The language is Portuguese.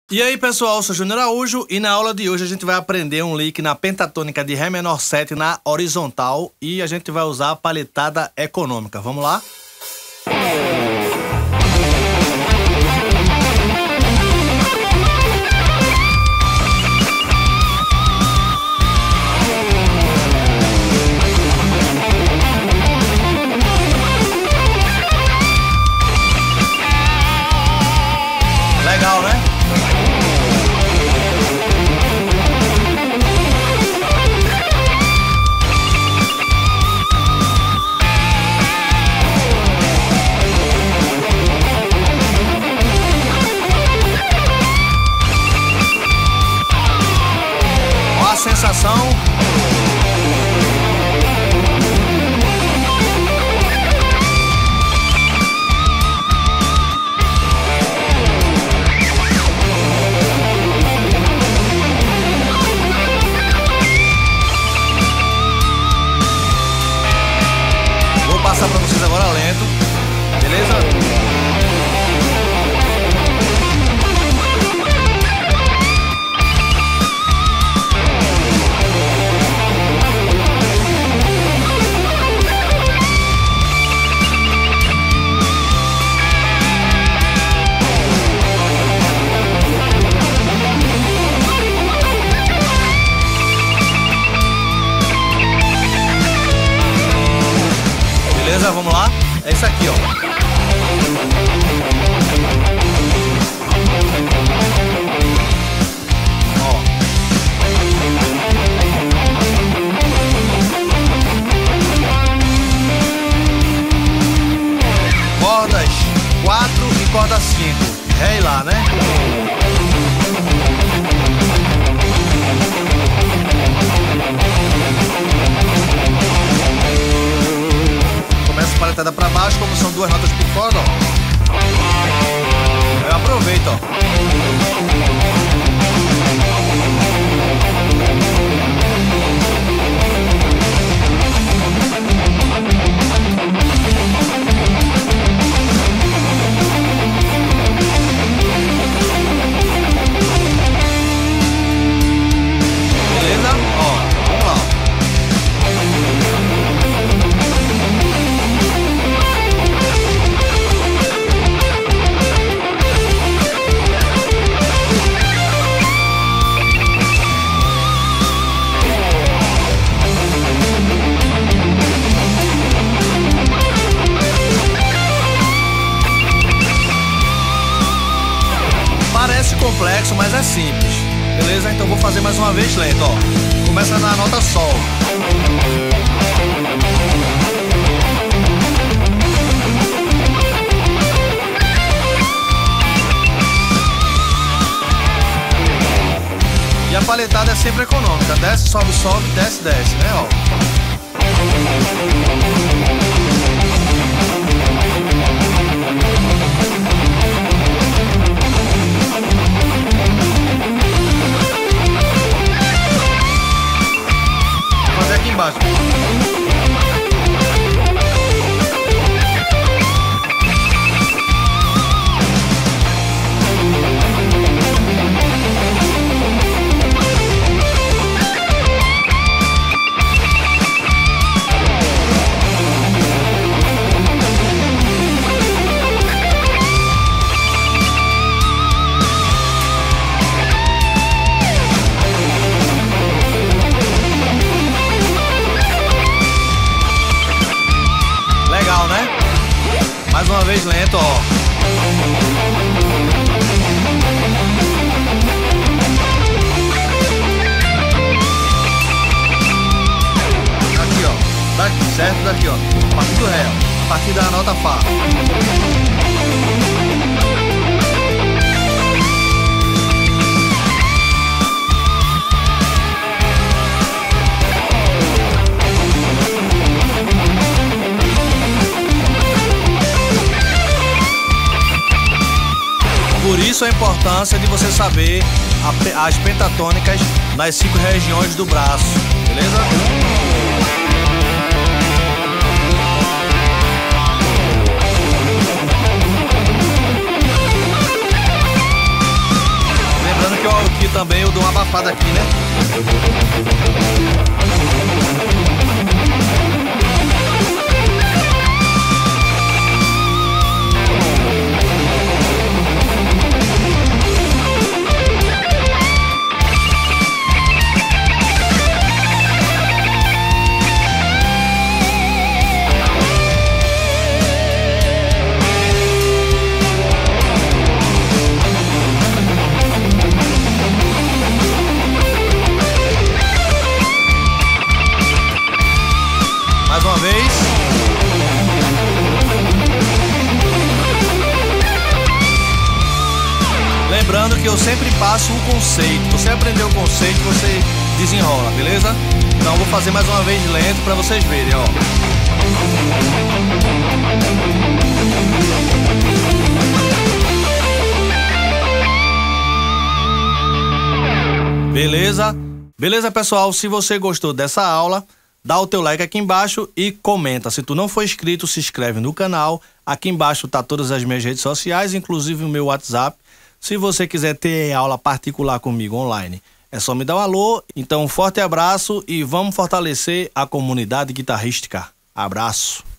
E aí pessoal, eu sou Júnior Araújo e na aula de hoje a gente vai aprender um lick na pentatônica de Ré menor 7 na horizontal e a gente vai usar a paletada econômica. Vamos lá? Legal, né? Sensação. Vou passar para vocês agora lento, beleza? Beleza? Vamos lá? É isso aqui, ó. Cordas 4 e corda 5. Ré e Lá, né? Paletada para baixo, como são duas notas por corda, ó. Eu aproveito, ó. Beleza? Ó, vamos lá. Parece complexo, mas é simples, beleza? Então vou fazer mais uma vez lento, ó. Começa na nota Sol. E a paletada é sempre econômica, desce, sobe, sobe, desce, desce, né, ó. Aqui embaixo. Mais uma vez lento, ó. Aqui, ó. Daqui, certo? Daqui, ó. A partir do Ré, ó. A partir da nota Fá. Por isso a importância de você saber as pentatônicas nas 5 regiões do braço, beleza? também eu dou uma abafada aqui, né? Mais uma vez. Lembrando que eu sempre passo o conceito. Você aprendeu o conceito, você desenrola, beleza? Então eu vou fazer mais uma vez lento para vocês verem, ó. Beleza? Beleza, pessoal? Se você gostou dessa aula, dá o teu like aqui embaixo e comenta. Se tu não for inscrito, se inscreve no canal. Aqui embaixo tá todas as minhas redes sociais, inclusive o meu WhatsApp. Se você quiser ter aula particular comigo online, é só me dar um alô. Então, um forte abraço e vamos fortalecer a comunidade guitarrística. Abraço!